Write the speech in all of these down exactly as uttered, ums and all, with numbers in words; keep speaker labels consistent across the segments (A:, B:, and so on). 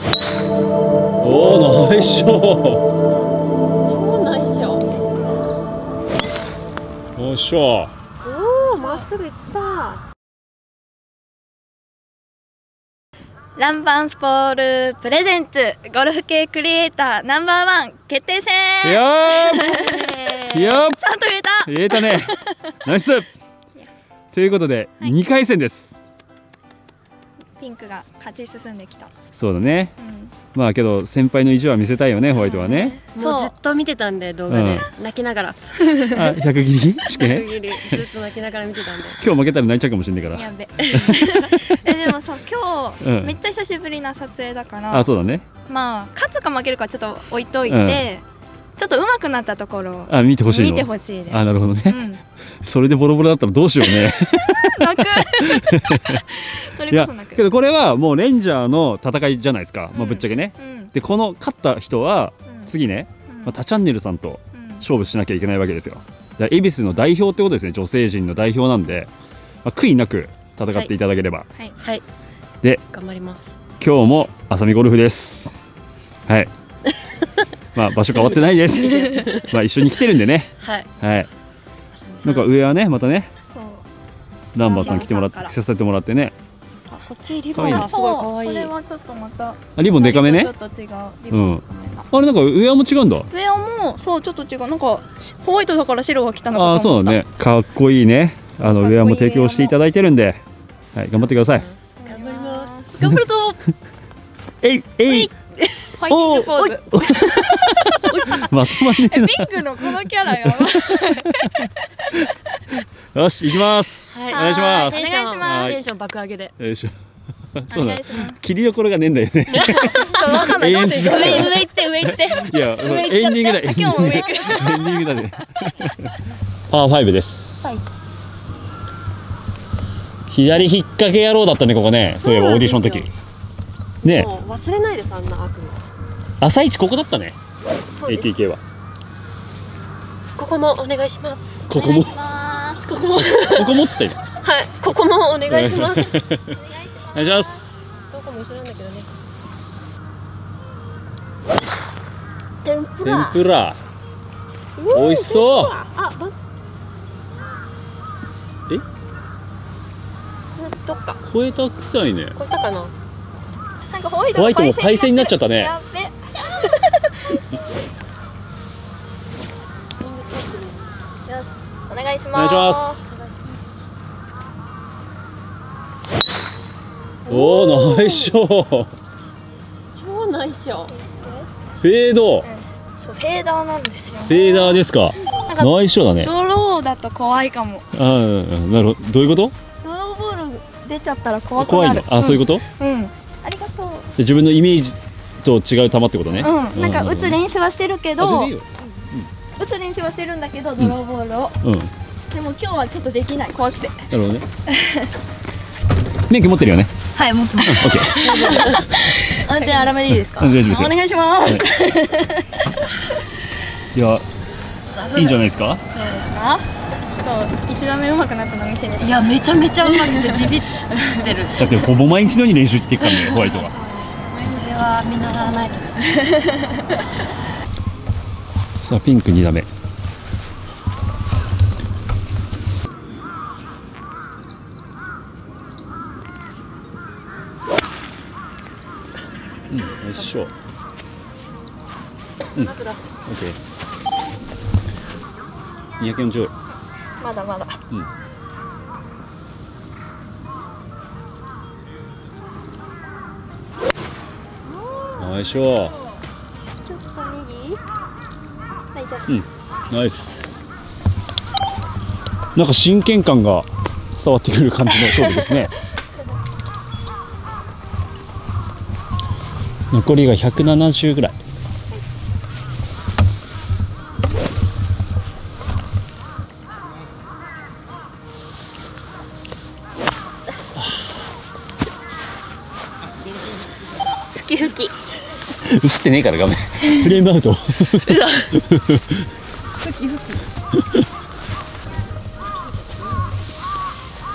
A: おお、ナイスショー。
B: 超ナイスショー。
A: ナイスショー。
B: おお、まっすぐ行った。
C: ランバンスポールプレゼンツゴルフ系クリエイターナンバーワン決定戦。
A: いやーいやー、
C: ちゃんと言えた
A: 言えたね。ナイス。ということで、はい、にかい戦です。
C: ピンクが勝ち進んできた。
A: そうだね、
C: うん、
A: まあけど先輩の意地は見せたいよね、ホワイトはね。
B: もうずっと見てたんで、動画で、うん、泣きながら。あ、
A: ひゃく切り
B: ひゃく切りずっと泣きながら見てたんで。
A: 今日負けたら泣いちゃうかもしれないから。
C: やべえでもさ、今日、うん、めっちゃ久しぶりな撮影だから。
A: あ、そうだね。
C: まあ勝つか負けるかちょっと置いといて、うん、ちょっと上手くなったところを
A: あ、見てほしいの。
C: 見てほしいです。
A: あ、なるほどね、うん、それでボロボロだったらどうしようね。
C: 泣くそれこそ泣く。
A: けどこれはもうレンジャーの戦いじゃないですか、まあぶっちゃけね、うん、でこの勝った人は次ね、うん、まあ、他チャンネルさんと勝負しなきゃいけないわけですよ。恵比寿の代表ってことですね、女性陣の代表なんで、まあ、悔いなく戦っていただければ。はい、
B: はい、
A: で
B: 頑張ります。
A: 今日もあさみゴルフです。はい。まあ場所変わってないです。まあ一緒に来てるんでね。はい。はい。なんか上はね、またね、ランバーさん来てもらって、させてもらってね。
B: あ、こっちリボンがすごい可愛い。
C: これはちょっとまた。
A: あ、リボンデカめね。
C: ちょっと違う。
A: うん。あれなんかウェアも違うんだ。
C: ウェアもそうちょっと違う。なんかホワイトだから白が来たのかと思った。
A: あ、そうだね。かっこいいね。あのウェアも提供していただいてるんで、はい、頑張ってください。
B: 頑張ります。頑張るぞ。
A: えいえい。
C: ファイティングポーズ。
A: まとまりねえな。
C: ピンクのこのキャラやばい。
A: よし、行きます。
B: はい、
A: お願いします。
C: お願いします。
B: テンション爆上げで。
A: よいしょ。そうだ。切りどころがねえんだよね。
C: そう、わかんない。どうして
B: 上上行って上行って。
A: いや、エンディングだ。
C: 今日も上行く。
A: エンディングだね。パーファイブです。左引っ掛け野郎だったね、ここね。そういえばオーディションの時。ね。
B: もう忘れないです、あんな悪夢。
A: 朝一ここだったね。エーティーケー は。
B: ここもお願いします。
A: ここも。
B: ここも。
A: ここもっつった今。
B: はい、ここもお願いします。お願いします。
A: お願いします。
B: どこも一緒なんだけどね。
C: 天ぷ
A: ら。天ぷら。美味しそう。
B: あ、ば。
A: え？
B: どっか。
A: 超えた臭いね。
B: 超えたかな。
C: なんかホワイ
A: トもパイセンになっちゃったね。
C: やべ。お願いします。
A: お願いします。おお、ナイスショー。
B: 超ナイスショー。
A: フェード。
C: そう、フェーダーなんですよ。
A: フェーダーですか。ナイスショーだね。
C: ドローだと怖いかも。
A: ああ、なるほど。どういうこと？
C: ドローボール出ちゃったら怖くなる。
A: 怖いんだ。あ、そういうこと？
C: うん。ありがとう。
A: 自分のイメージと違う球ってことね。
C: うん。なんか打つ練習はしてるけど。打つ練習はしてるんだけど、ドローボールを。うん。でも今日はちょっとできない、怖くて。なるほどね。
A: 免許持ってるよね。
C: はい、持ってます。
A: オッケー。
B: 安全荒めでいいですか？
A: 大丈夫ですよ。
C: お願いします。
A: いや、いいんじゃないですか？
C: どうですか？ちょっと一打目上手くなったの見せて。
B: いや、めちゃめちゃ上手くてビビってる。
A: だってほぼ毎日のように練習していくからね、ホワイトは。
B: そうです。それは見習わないとですね。
A: さあ、ピンクに打目。うん、よいしょ。うん、オッケー。にひゃくよんじゅう。
C: まだまだ。
A: うん。よいしょ。
C: ちょっと右。
A: うん、ナイス。なんか真剣感が伝わってくる感じの勝負ですね。残りがひゃくななじゅうぐらい。
B: ふきふき。
A: 映ってねえから画面。フレームアウト。
B: ふきふき。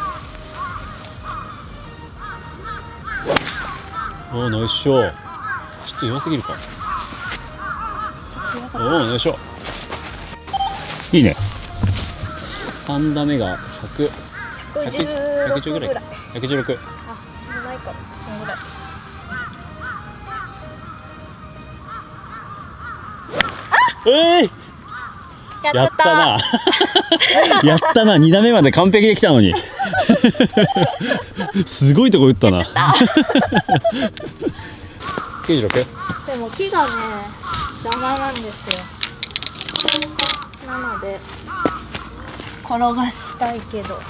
A: おお、ナイスショー。 と弱すぎるか。おお、よいしょ。いいね。さん打目がひゃく、ひゃくじゅうぐらい。ひゃくじゅうろく。
C: あ、もうないか。そのぐらい。
A: えい、やったな。やったな。に打目まで完璧できたのに。すごいとこ打ったな。きゅうじゅうろく。
C: でも木がね、邪魔なんですよ。なので転がしたいけど。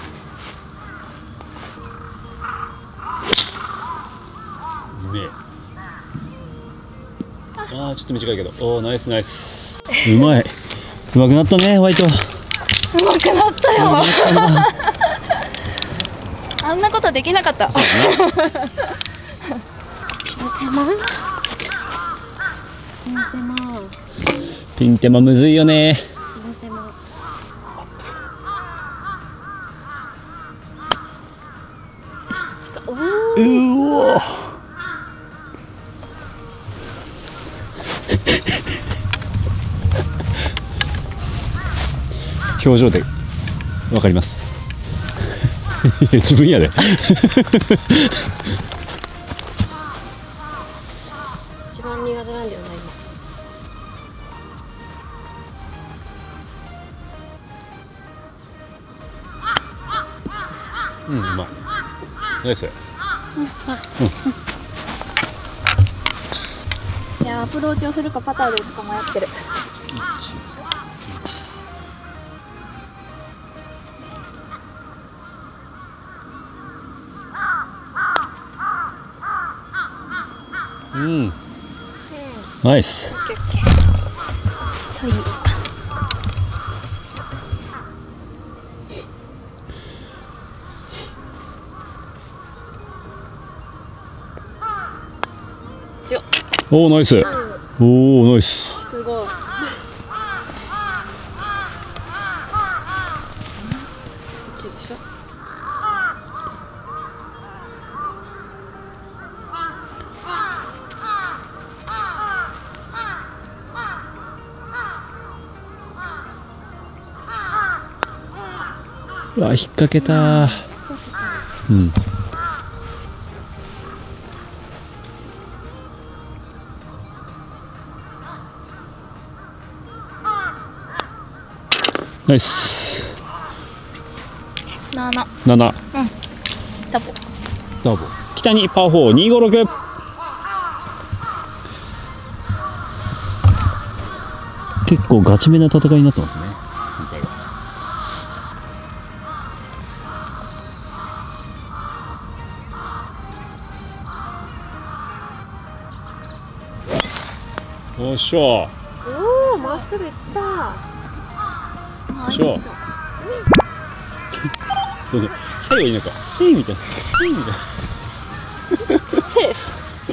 A: ねえ。ああ、ちょっと短いけど。おお、ナイスナイス。うまい。うまくなったね、ホワイト。
C: うまくなったよ。あんなことできなかった。ピンテマ。ピンテマ。
A: ピンテマむずいよね。
C: ピンテマ。お
A: うお。表情でわかります。自分やで。
B: 一番苦手なんだよな
A: 今。うん、うまい。ナイス。
C: いや、アプローチをするかパターで打つか迷ってる。
A: うん、ナイス。
C: そういう。
A: おお、ナイス。おお、ナイス。
B: すごい。一でしょ。
A: うわ、引っ掛けた。うん。ナイス。
C: なな。
A: なな。
C: うん。ダボ。
A: ダボ。北にパーフォーにごろく。結構ガチめな戦いになってますね。今回は。よっしゃ。
B: おお、まっすぐいった。
A: よっしゃ。そう、最後になんか、へいみたいな。へいみたいな。
B: セー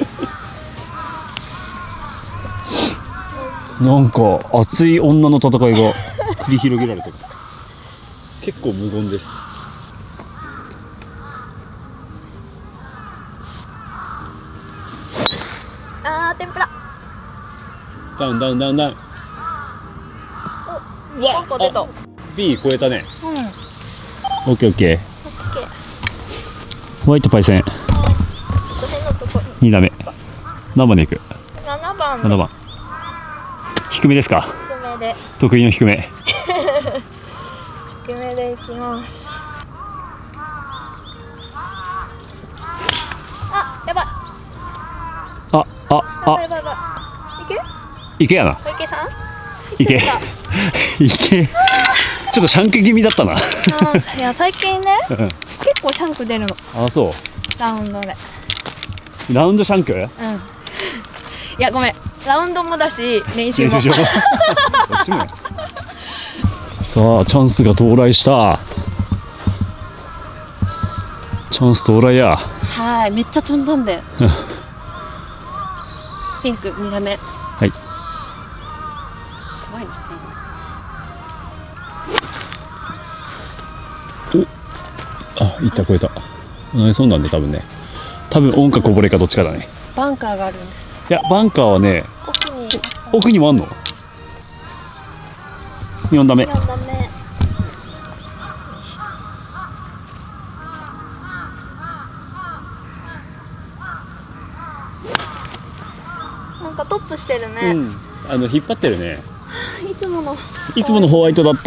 B: フ。
A: なんか熱い女の戦いが繰り広げられてます。結構無言です。
C: あー、天ぷら。
A: ダウンダウンダウンダウン。うわ、
C: ポテト。
A: B 超えたね。
C: うん。
A: オッケーオッケー。
C: オッケー。
A: ホワイトパイセン。
C: ちょっと変なとこ。
A: に打目。何番でいく？
C: ななばん。
A: ななばん。低めですか？
C: 低めで。
A: 得意の低め。
C: 低めでいきます。あ、やばい。
A: あ、あ、
C: あ、
A: あ、
C: やばいやばい。いける？
A: いけやな。
C: 小池さん？
A: いけ。いけ。ちょっとシャンク気味だったな。
C: あ、いや最近ね、結構シャンク出るの。
A: あ、そう。
C: ラウンドで。
A: ラウンドシャンク？うん。
C: いや、ごめん。ラウンドもだし、練習も。
A: 練習場。どっちもや。さあ、チャンスが到来した。チャンス到来や。
B: はい、めっちゃ飛んだんで。ピンクに打目。
A: はい。
B: 怖いな。
A: お、あ、いった、超えた。ナイスオンなんで多分ね。多分オンかこぼれかどっちかだね。
B: バンカーがあるんです。
A: やバンカーはね
C: 奥に
A: 奥にもあんの。よん打目。
C: よん打目。なんかトップしてるね。
A: うん、あの引っ張ってるね。
C: いつもの
A: いつものホワイトだった。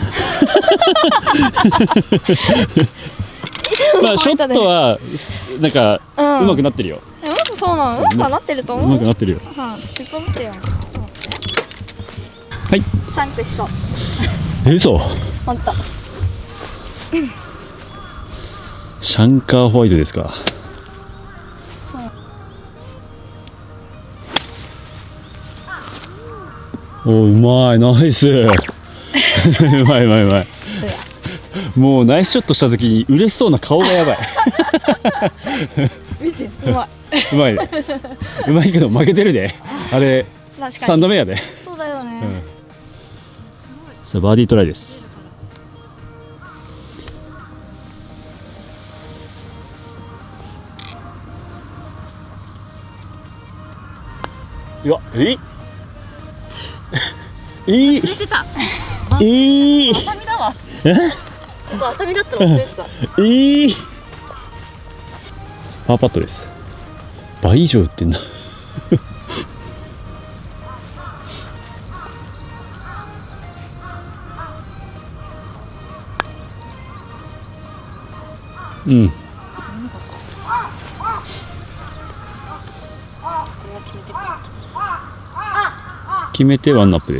A: まあショットはなんかうまくなってるよ。
C: え、うまくそうなの？うまくなってると思う。
A: うまくなってるよ。
C: はい、ステップ見てよ。
A: はい。
C: サンクしそう。
A: え、嘘。
C: 本当。
A: シャンカーホワイトですか。
C: そう。
A: お、うまい、ナイス。うまいうまいうまい。もうナイスショットした時に嬉しそうな顔がやばい。
C: 見て、うまい。
A: うまい。うまいけど負けてるで。あれさんどめやで。
C: そうだよね。
A: うん、さあバーディートライです。いや、えいえい
B: 忘れてた。
A: えい
B: あさみだわ。
A: え
B: ここあさみだったの忘れてた。
A: えいパーパットです。倍以上打ってんな。うん。決めてワンナップです。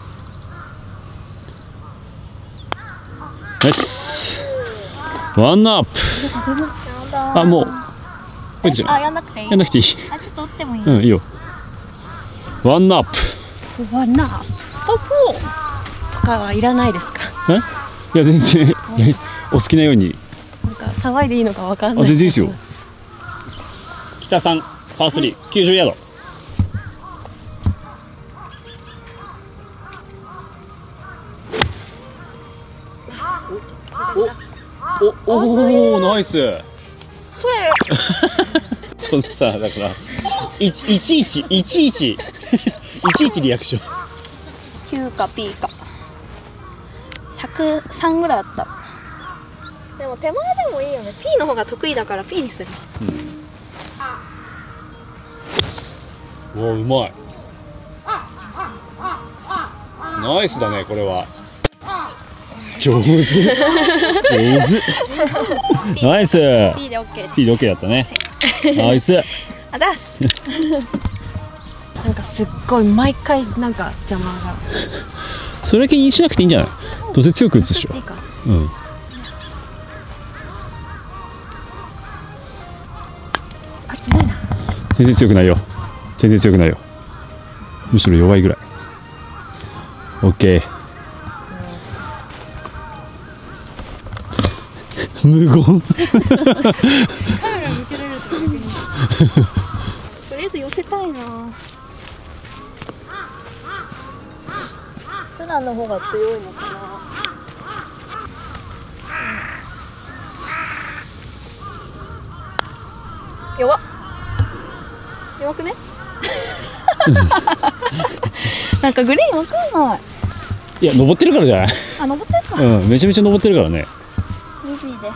A: ナイス。ワンナップ。あ、もう。
C: あ、やんなくていい。
A: やんなくていい。
C: あ、ちょっと打ってもいい。
A: うん、いいよ。ワンナップ。
B: ワンナップ。とかはいらないですか。
A: え？いや、全然。お好きなように。
B: なんか騒いでいいのかわかんない。
A: あ、全然いいですよ。北さん、パースリー、きゅうじゅうヤード。お、お、お、ナイス。そんなさ、だから。いちいち、いちいち、いちいちリアクション。
C: きゅうか P か。ひゃくさんぐらいあった。でも手前でもいいよね。P の方が得意だから P にする。
A: うん、お、うまい。ナイスだね、これは。上手。上手。ナイス。
C: P で OK です。
A: P で OK だったね。ナイス。
C: あざっす。
B: なんかすっごい毎回なんか邪魔が。
A: それだけ気にしなくていいんじゃない？どうせ強く打つでしょ。
B: いいか。
A: うん。
B: あ、強いな。
A: 全然強くないよ。全然強くないよ。むしろ弱いぐらい。オッケー。無言。
C: カメラ向けられると逆に。とりあえず寄せたいな。スラの方が強いのかな。弱っ。弱くね？なんかグリーンわかんない。
A: いや、登ってるからじゃない？
C: あ、登ってるか。
A: うん、めちゃめちゃ登ってるからね。
C: イージーです。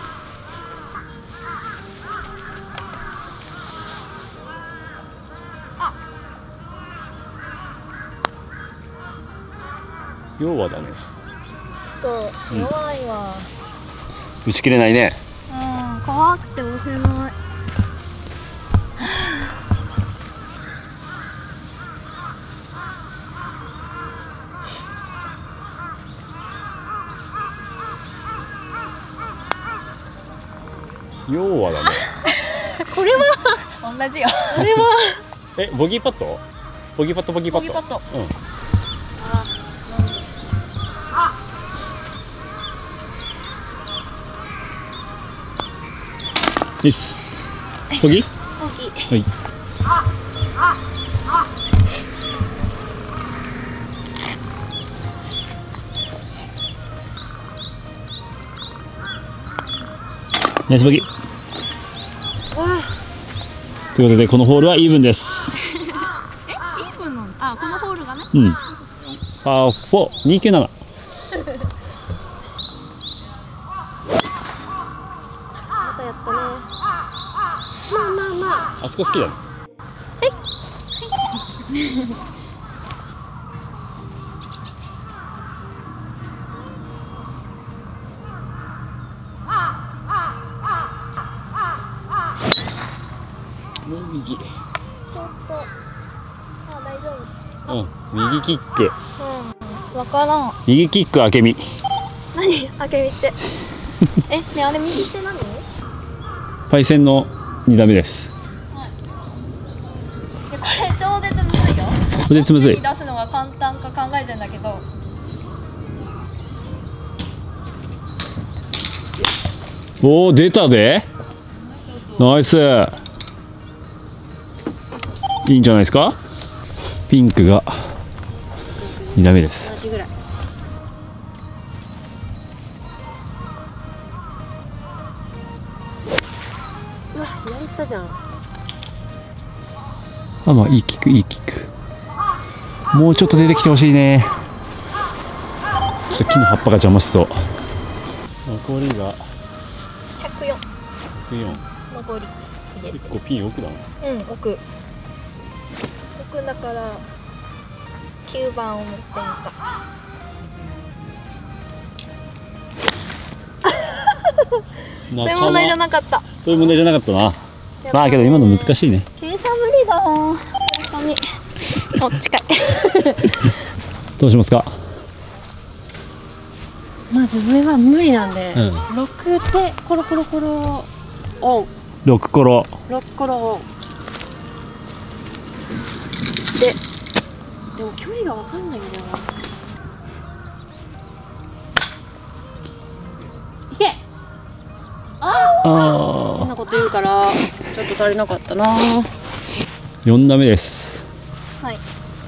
A: 要はだね。
C: ちょっと弱いわ。
A: 打ち切れないね。
C: うん、怖くて押せない。
A: 要はだね。
C: これは同じよ。これは
A: え、ボギーパット？ボギーパット、ボギーパット。
C: ボギーパット。
A: うん。いいっす。ボギー？
C: ボギー。
A: はい。ナイスボギー。ということでこのホールはイーブンです。 うんパーフォー、にきゅうなな。
B: またやったね。まあまあまあ。
A: あそこ好きだね。もう右。
C: ちょっと。あ、大丈夫。
A: うん、右キック。
C: うん、わからん。
A: 右キック、あけみ。
C: 何、あけみって。え、ね、あれ右って何？
A: パイセンのに打目です。
C: はい。これ超絶むずいよ。
A: 超絶むずい。
C: 出すのが簡単か考えてんだけど。
A: おお、出たで。ナイス。いいんじゃないですか。ピンクがに打目です。
B: 同じぐらい。うわ、やったじゃん。
A: あ、まあいいキック、いいキック。もうちょっと出てきてほしいね。ちょっと木の葉っぱが邪魔しそう。残りが
C: ひゃくよん。
A: ひゃくよん。
C: 残り。
A: 結構ピン奥だな。
C: うん、奥。奥だからきゅうばんを持ってみた。そういう問題じゃなかった。
A: そういう問題じゃなかったな。まあけど今の難しいね。
C: 計算無理だ。本当に。お、近い。
A: どうしますか。
B: まず上は無理なんで、
A: うん、
B: ろくでコロコロコロオン。
A: ろくコロ。
B: ろくコロオン。で、でも距離がわかんないんだよな。いけ。ああ。こんなこと言うからちょっと足りなかったな。
A: よん打目です。
C: はい。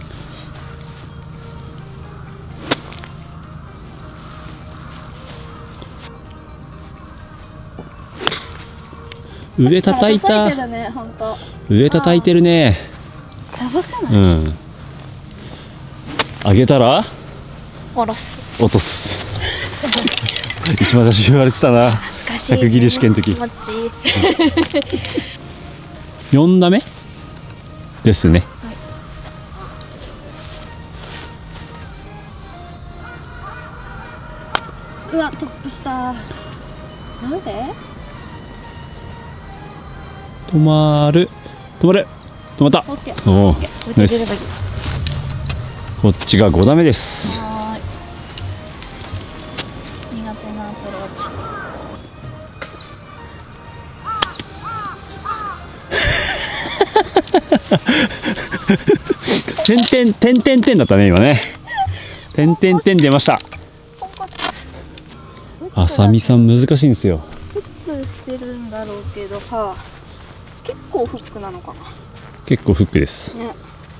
A: 上叩いた。
C: 叩いてるね、ほんと。
A: 上叩いてるね。
C: やばくない？
A: うん。上げたら
C: 下ろす。
A: 落とす。一番最初言われてたな。角切り試験の時。よん打目ですね。
C: はい、
B: うわ、トップした。なんで？
A: 止まる。止まる。止まった。おお。ナイス。こっちがご打目です。
C: はーい。苦手なアプローチ。
A: 点々点々点だったね今ね。点々点出ました。あさみさん難しいんですよ。
C: フックしてるんだろうけどさ、結構フックなのかな。
A: 結構フックです。
C: ね。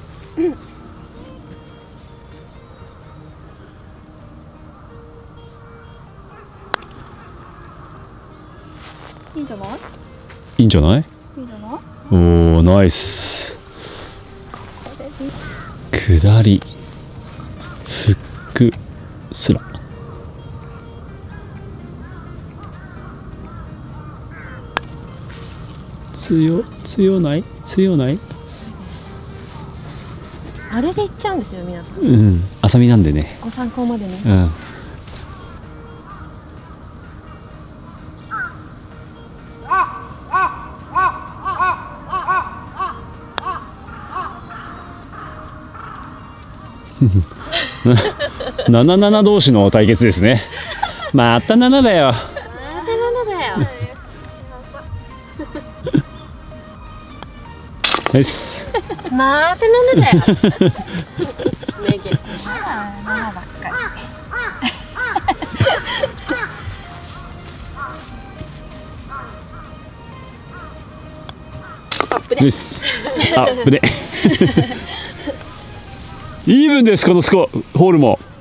C: いいんじゃない？
A: いいんじゃない？
C: いいんじゃない？
A: おお、ナイス。下りフックスラ。強強ない強ない。
B: あれでいっちゃうんですよ皆さん。
A: うん、浅見なんでね。
B: ご参考までね。
A: うん。なななな同士の対決ですね。またななだよ。
B: またななだよ。
A: ナイス。
B: またななだよ。名言。
C: ななばっかり。
B: アップ
A: です。アップで。イーブンですこのスコホールも。